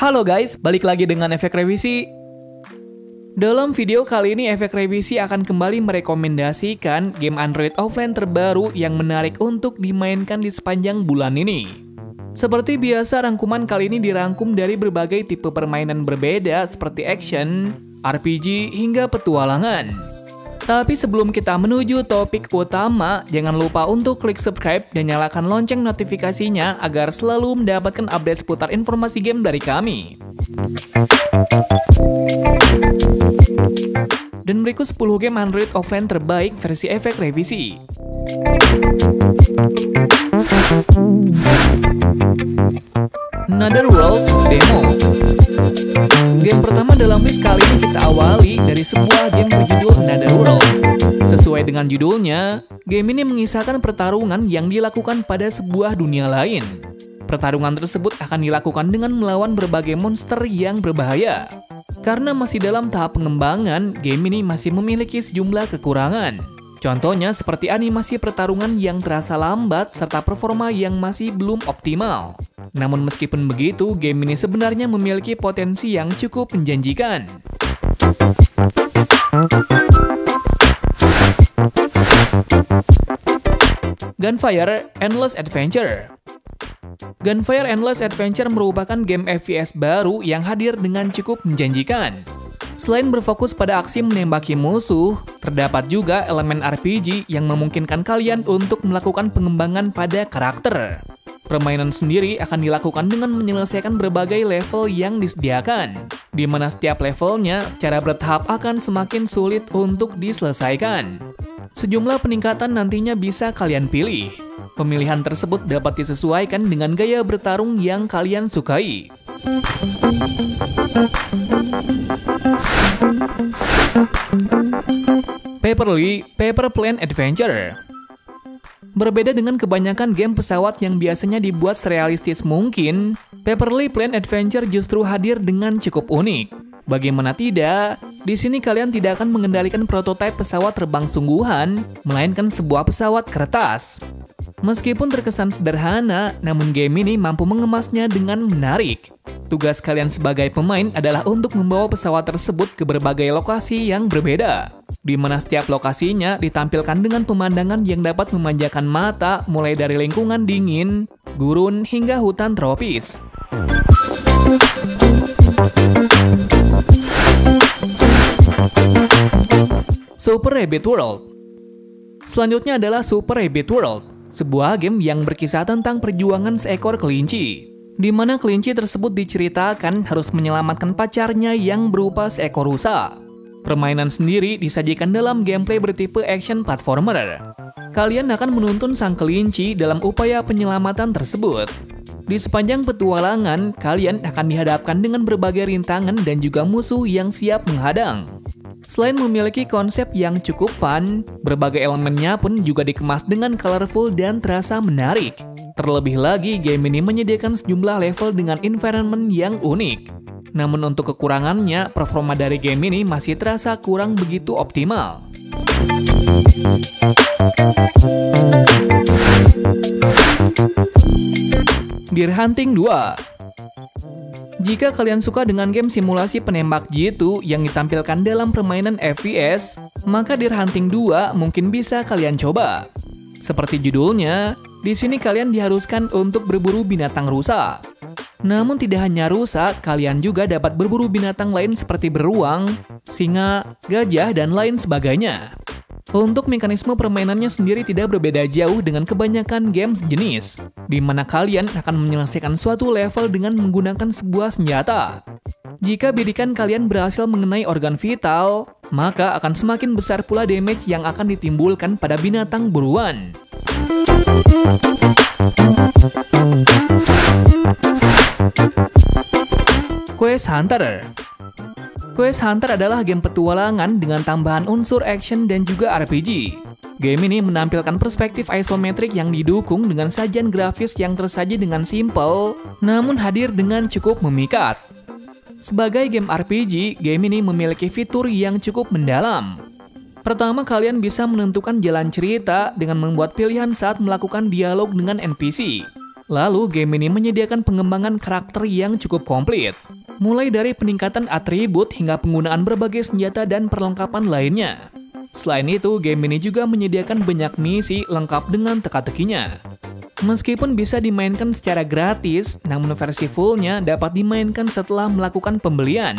Halo guys, balik lagi dengan Efek Revisi. Dalam video kali ini Efek Revisi akan kembali merekomendasikan game Android offline terbaru yang menarik untuk dimainkan di sepanjang bulan ini. Seperti biasa, rangkuman kali ini dirangkum dari berbagai tipe permainan berbeda seperti action, RPG, hingga petualangan. Tapi sebelum kita menuju topik utama, jangan lupa untuk klik subscribe dan nyalakan lonceng notifikasinya agar selalu mendapatkan update seputar informasi game dari kami. Dan berikut 10 game Android offline terbaik versi Efek Revisi. Another World Demo. Game pertama dalam list kali ini kita awali dari sebuah game berjudul Another World. Sesuai dengan judulnya, game ini mengisahkan pertarungan yang dilakukan pada sebuah dunia lain. Pertarungan tersebut akan dilakukan dengan melawan berbagai monster yang berbahaya. Karena masih dalam tahap pengembangan, game ini masih memiliki sejumlah kekurangan. Contohnya seperti animasi pertarungan yang terasa lambat serta performa yang masih belum optimal. Namun meskipun begitu, game ini sebenarnya memiliki potensi yang cukup menjanjikan. Gunfire Endless Adventure. Gunfire Endless Adventure merupakan game FPS baru yang hadir dengan cukup menjanjikan. Selain berfokus pada aksi menembaki musuh, terdapat juga elemen RPG yang memungkinkan kalian untuk melakukan pengembangan pada karakter. Permainan sendiri akan dilakukan dengan menyelesaikan berbagai level yang disediakan, di mana setiap levelnya secara bertahap akan semakin sulit untuk diselesaikan. Sejumlah peningkatan nantinya bisa kalian pilih. Pemilihan tersebut dapat disesuaikan dengan gaya bertarung yang kalian sukai. Paperly Paper Plane Adventure. Berbeda dengan kebanyakan game pesawat yang biasanya dibuat serealistis mungkin, Paperly Plane Adventure justru hadir dengan cukup unik. Bagaimana tidak, di sini kalian tidak akan mengendalikan prototipe pesawat terbang sungguhan, melainkan sebuah pesawat kertas. Meskipun terkesan sederhana, namun game ini mampu mengemasnya dengan menarik. Tugas kalian sebagai pemain adalah untuk membawa pesawat tersebut ke berbagai lokasi yang berbeda, di mana setiap lokasinya ditampilkan dengan pemandangan yang dapat memanjakan mata, mulai dari lingkungan dingin, gurun, hingga hutan tropis. Super Rabbit World. Selanjutnya adalah Super Rabbit World, sebuah game yang berkisah tentang perjuangan seekor kelinci, di mana kelinci tersebut diceritakan harus menyelamatkan pacarnya yang berupa seekor rusa. Permainan sendiri disajikan dalam gameplay bertipe action platformer. Kalian akan menuntun sang kelinci dalam upaya penyelamatan tersebut. Di sepanjang petualangan, kalian akan dihadapkan dengan berbagai rintangan dan juga musuh yang siap menghadang. Selain memiliki konsep yang cukup fun, berbagai elemennya pun juga dikemas dengan colorful dan terasa menarik. Terlebih lagi, game ini menyediakan sejumlah level dengan environment yang unik. Namun untuk kekurangannya, performa dari game ini masih terasa kurang begitu optimal. Deer Hunting 2. Jika kalian suka dengan game simulasi penembak jitu yang ditampilkan dalam permainan FPS, maka Deer Hunting 2 mungkin bisa kalian coba. Seperti judulnya, di sini kalian diharuskan untuk berburu binatang rusa. Namun tidak hanya rusa, kalian juga dapat berburu binatang lain seperti beruang, singa, gajah, dan lain sebagainya. Untuk mekanisme permainannya sendiri tidak berbeda jauh dengan kebanyakan game sejenis, di mana kalian akan menyelesaikan suatu level dengan menggunakan sebuah senjata. Jika bidikan kalian berhasil mengenai organ vital, maka akan semakin besar pula damage yang akan ditimbulkan pada binatang buruan. Quest Hunter. Quest Hunter adalah game petualangan dengan tambahan unsur action dan juga RPG. Game ini menampilkan perspektif isometrik yang didukung dengan sajian grafis yang tersaji dengan simple, namun hadir dengan cukup memikat. Sebagai game RPG, game ini memiliki fitur yang cukup mendalam. Pertama, kalian bisa menentukan jalan cerita dengan membuat pilihan saat melakukan dialog dengan NPC. Lalu, game ini menyediakan pengembangan karakter yang cukup komplit. mulai dari peningkatan atribut hingga penggunaan berbagai senjata dan perlengkapan lainnya. Selain itu, game ini juga menyediakan banyak misi lengkap dengan teka-tekinya. Meskipun bisa dimainkan secara gratis, namun versi fullnya dapat dimainkan setelah melakukan pembelian.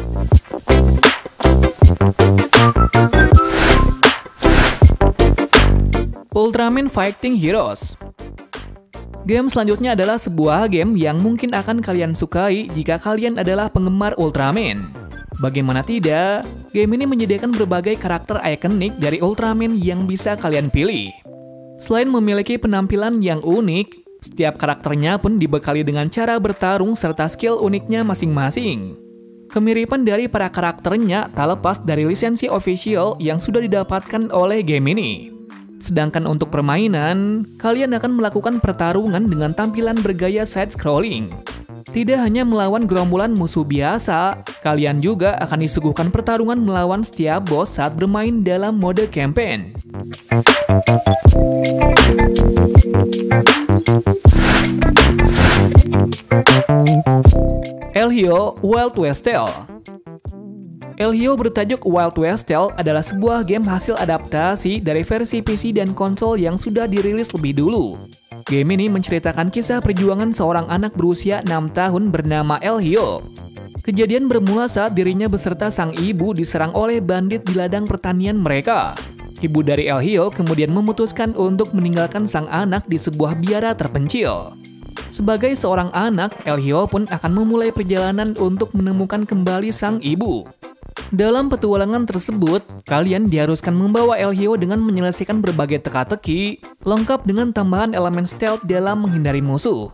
Ultraman Fighting Heroes. Game selanjutnya adalah sebuah game yang mungkin akan kalian sukai jika kalian adalah penggemar Ultraman. Bagaimana tidak, game ini menyediakan berbagai karakter ikonik dari Ultraman yang bisa kalian pilih. Selain memiliki penampilan yang unik, setiap karakternya pun dibekali dengan cara bertarung serta skill uniknya masing-masing. Kemiripan dari para karakternya tak lepas dari lisensi official yang sudah didapatkan oleh game ini. Sedangkan untuk permainan, kalian akan melakukan pertarungan dengan tampilan bergaya side-scrolling. Tidak hanya melawan gerombolan musuh biasa, kalian juga akan disuguhkan pertarungan melawan setiap boss saat bermain dalam mode campaign. Elhio Wild West Tale. Elhio bertajuk Wild West Tale adalah sebuah game hasil adaptasi dari versi PC dan konsol yang sudah dirilis lebih dulu. Game ini menceritakan kisah perjuangan seorang anak berusia 6 tahun bernama Elhio. Kejadian bermula saat dirinya beserta sang ibu diserang oleh bandit di ladang pertanian mereka. Ibu dari Elhio kemudian memutuskan untuk meninggalkan sang anak di sebuah biara terpencil. Sebagai seorang anak, Elhio pun akan memulai perjalanan untuk menemukan kembali sang ibu. Dalam petualangan tersebut, kalian diharuskan membawa Elhio dengan menyelesaikan berbagai teka-teki, lengkap dengan tambahan elemen stealth dalam menghindari musuh.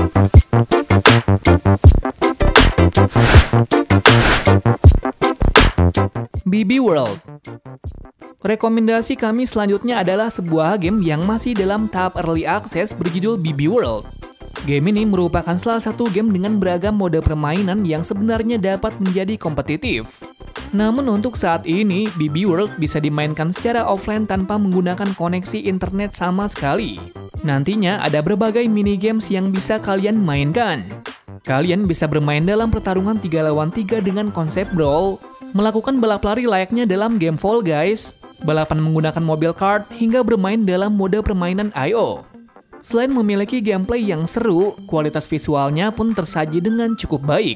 BB World. Rekomendasi kami selanjutnya adalah sebuah game yang masih dalam tahap early access berjudul BB World. Game ini merupakan salah satu game dengan beragam mode permainan yang sebenarnya dapat menjadi kompetitif. Namun untuk saat ini, BB World bisa dimainkan secara offline tanpa menggunakan koneksi internet sama sekali. Nantinya ada berbagai minigames yang bisa kalian mainkan. Kalian bisa bermain dalam pertarungan 3 lawan 3 dengan konsep brawl, melakukan balap lari layaknya dalam game Fall Guys, balapan menggunakan mobil kart, hingga bermain dalam mode permainan I.O. Selain memiliki gameplay yang seru, kualitas visualnya pun tersaji dengan cukup baik.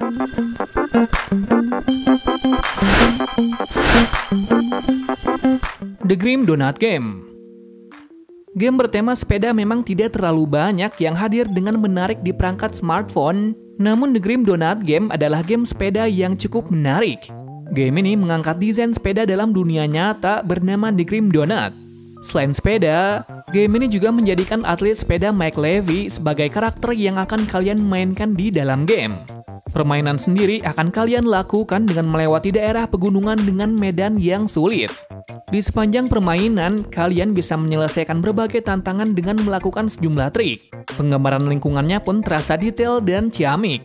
The Grim Donut Game. Game bertema sepeda memang tidak terlalu banyak yang hadir dengan menarik di perangkat smartphone, namun The Grim Donut Game adalah game sepeda yang cukup menarik. Game ini mengangkat desain sepeda dalam dunia nyata bernama The Grim Donut. Selain sepeda, game ini juga menjadikan atlet sepeda Mike Levy sebagai karakter yang akan kalian mainkan di dalam game. Permainan sendiri akan kalian lakukan dengan melewati daerah pegunungan dengan medan yang sulit. Di sepanjang permainan, kalian bisa menyelesaikan berbagai tantangan dengan melakukan sejumlah trik. Penggambaran lingkungannya pun terasa detail dan ciamik.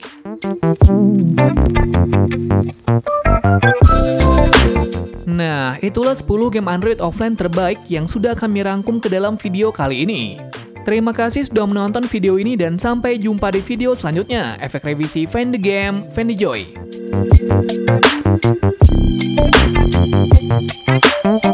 Nah, itulah 10 game Android offline terbaik yang sudah kami rangkum ke dalam video kali ini. Terima kasih sudah menonton video ini dan sampai jumpa di video selanjutnya. Efek revisi Find the Game, Find the Joy.